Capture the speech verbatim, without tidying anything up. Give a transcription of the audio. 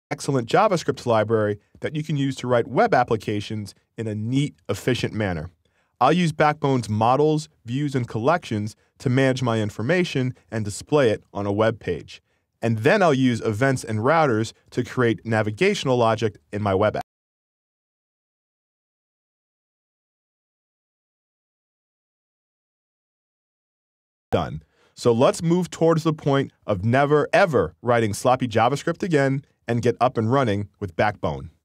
excellent JavaScript library that you can use to write web applications in a neat, efficient manner. I'll use Backbone's models, views, and collections to manage my information and display it on a web page. And then I'll use events and routers to create navigational logic in my web app. Done. So let's move towards the point of never, ever writing sloppy JavaScript again and get up and running with Backbone.